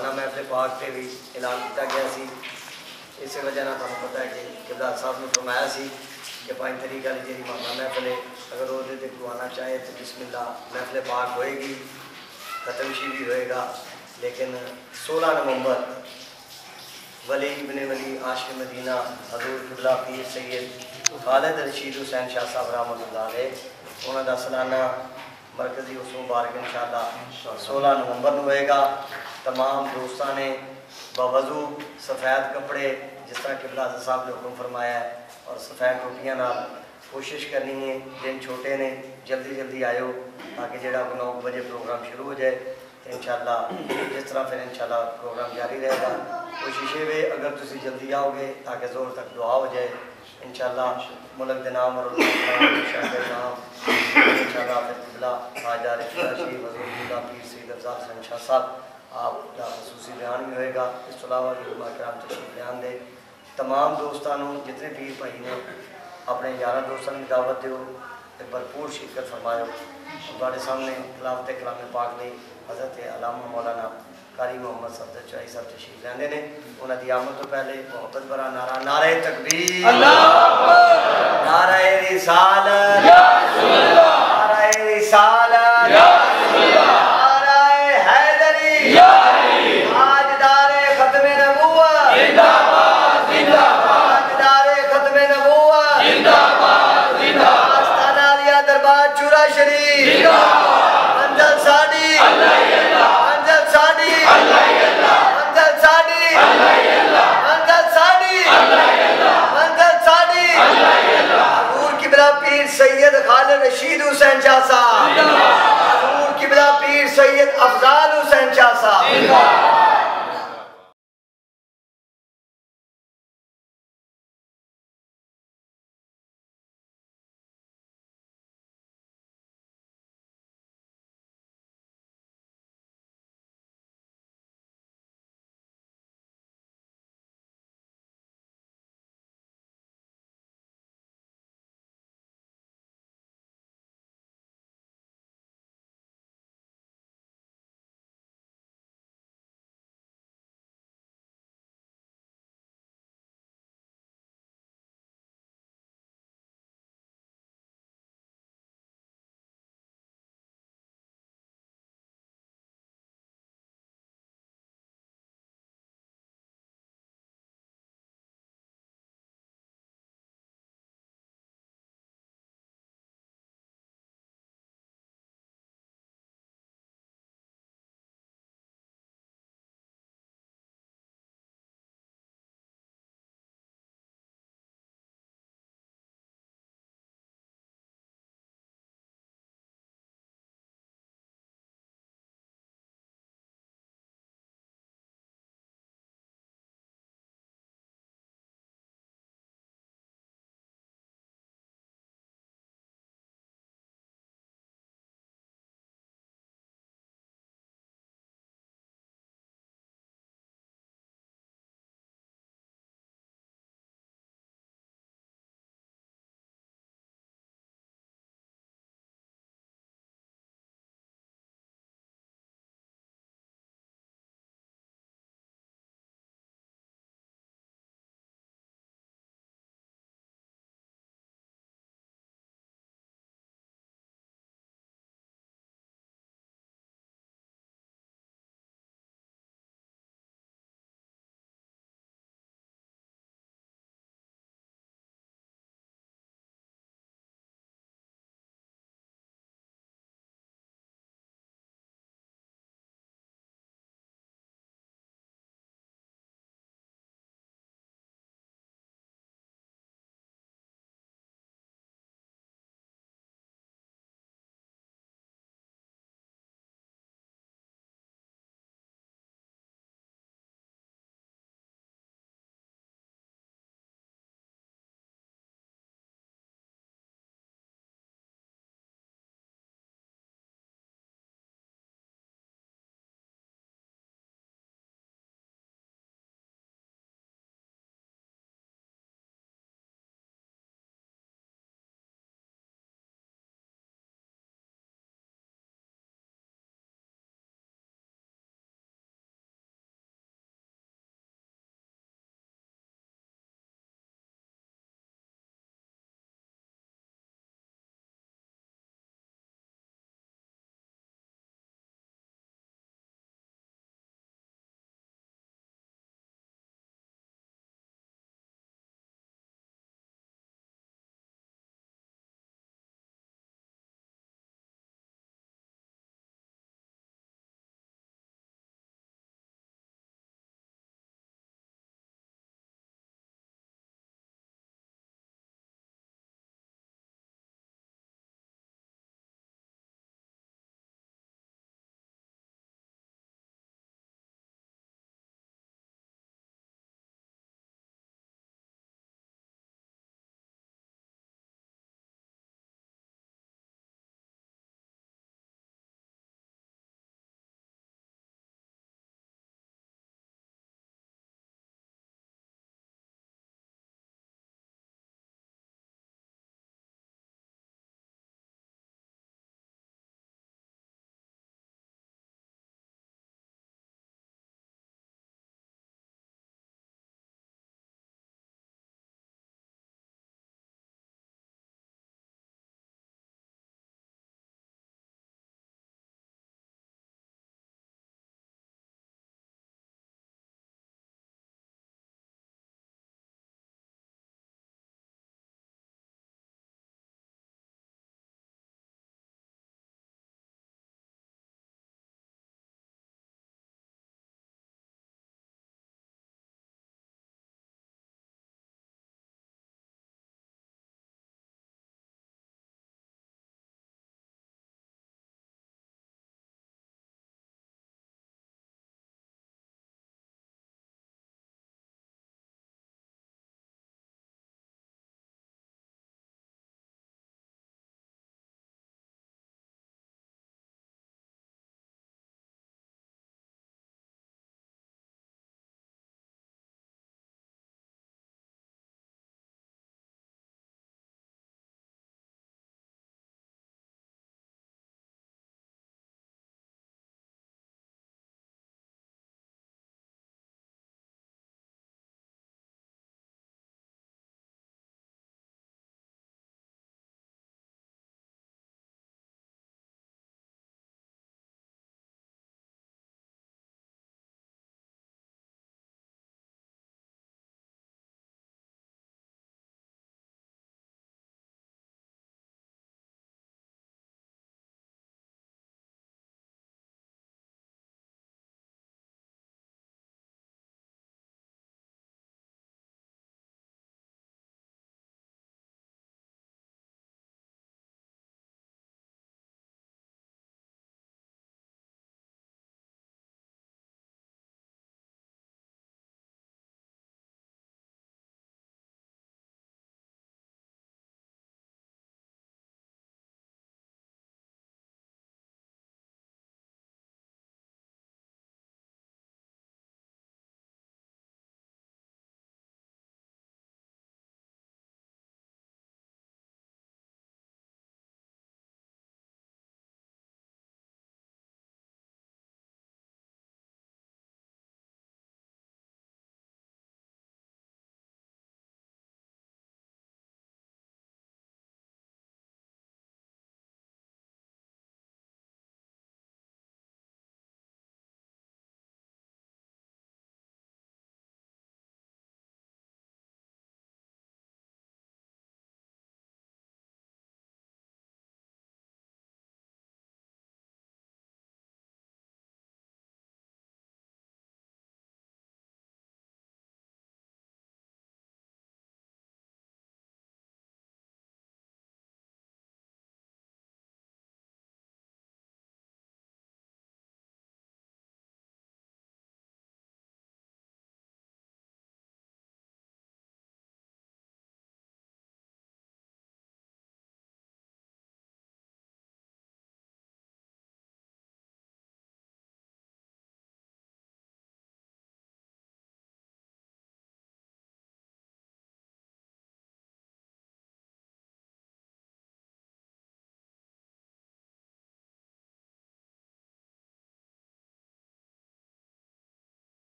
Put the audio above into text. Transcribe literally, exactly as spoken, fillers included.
महाना महफिल पाक से भी ऐलान किया गया सी। इस वजह ना तुहानू पता है कि किबला साहब ने फरमाया सी कि पाँच तरीक वाली जी महाना महफिल है, अगर वो को आना चाहे तो बिस्मिल्लाह महफिल पाक होएगी, खत्म शी भी होएगा। लेकिन सोलह नवंबर वली इब्ने वली आशिक मदीना हजूर किबला पीर सैयद खालिद रशीद हुसैन शाह साहब रहमतुल्लाह अलैह उन्होंने का सालाना मरकजी उस मुबारक इंशाअल्लाह सोलह नवंबर को होएगा। तमाम दोस्तों ने बवजू सफ़ैद कपड़े जिस तरह किबला साहब ने हुक्म फरमाया है और सफ़ैद टोपियां नाल कोशिश करनी है। दिन छोटे ने, जल्दी जल्दी आयो ताकि जोड़ा नौ बजे प्रोग्राम शुरू हो जाए तो इंशाअल्लाह इस तरह फिर इंशाअल्लाह प्रोग्राम जारी रहेगा। कोशिश ये वे अगर तुम जल्दी आओगे ताकि जोर तक दुआ हो जाए इंशाअल्लाह मुल्क के नाम और शाह के नाम इंशाअल्लाह फिर किबला हाजर शरीफ हजूर पीर सैयद अफज़ल हसन शाह साहब आपका खसूसी बयान भी होएगा। इस अलावा कराम तशरीफ बयान दे तमाम दोस्तों जितने पीर भाई ने अपने यार दोस्तों की दावत दो भरपूर शिरकत फरमाओ। तुम्हारे सामने खिलाफत कलाम पाक ने हज़रत अल्लामा मौलाना कारी मोहम्मद सफदर चौधरी साहब तशरीफ लाते हैं। उन्होंने आमद तो पहले मोहब्बत भरा नारा नारे तकबीर, नारे रिसालत,